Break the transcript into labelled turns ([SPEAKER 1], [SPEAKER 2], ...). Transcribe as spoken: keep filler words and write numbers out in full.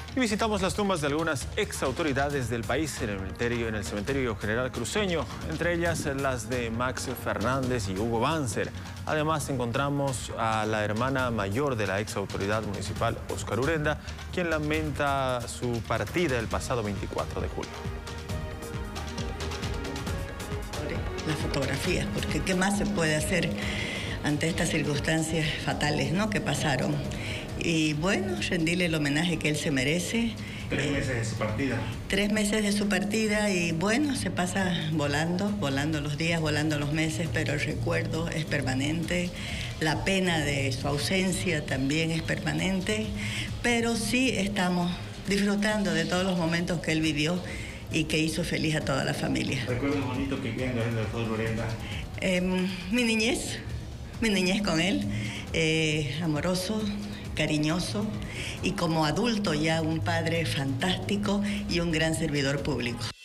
[SPEAKER 1] Y visitamos las tumbas de algunas ex autoridades del país en el cementerio, en el cementerio General Cruceño, entre ellas las de Max Fernández y Hugo Banzer. Además encontramos a la hermana mayor de la ex autoridad municipal, Óscar Urenda, quien lamenta su partida el pasado veinticuatro de julio.
[SPEAKER 2] Las fotografías, porque ¿qué más se puede hacer ante estas circunstancias fatales, ¿no?, que pasaron? Y bueno, rendirle el homenaje que él se merece.
[SPEAKER 3] Tres
[SPEAKER 2] eh,
[SPEAKER 3] meses de su partida.
[SPEAKER 2] Tres meses de su partida y bueno, se pasa volando, volando los días, volando los meses, pero el recuerdo es permanente. La pena de su ausencia también es permanente, pero sí estamos disfrutando de todos los momentos que él vivió y que hizo feliz a toda la familia.
[SPEAKER 3] ¿Recuerdos bonitos que quedan del doctor Urenda?
[SPEAKER 2] Eh, mi niñez, mi niñez con él, eh, amoroso, cariñoso y como adulto ya un padre fantástico y un gran servidor público.